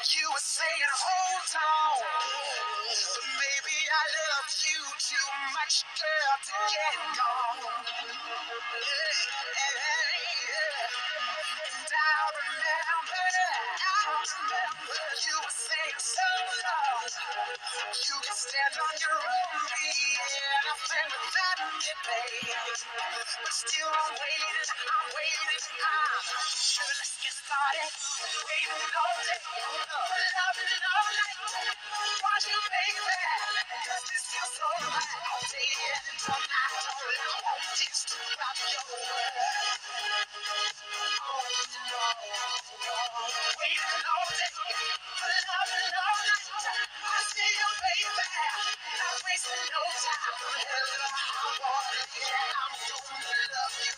You were saying, hold on. But maybe I love you too much, girl, to get gone. And I remember you were saying so long. You can stand on your own feet, and I think that me, babe. But still I'm waiting, Sure, let's get started. Waiting all day, loving all night. Want you, baby, does this feel so right? All day and all night, all I want is to rock your world. Waiting all day, loving all night. I see you, baby, not wasting no time. Whenever I want it, I'm gonna love you,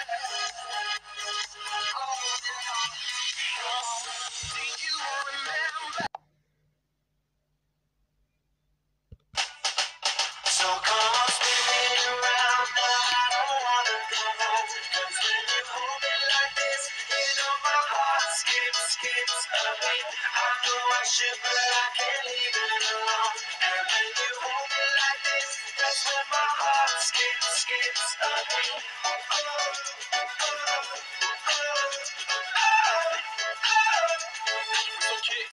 do you remember? So come on, spin me around now. I don't wanna go home. 'Cause when you hold me like this, you know my heart skips a beat. I know I should, but I can't leave it alone. And when you hold me like this, that's when my heart skips a beat. Oh.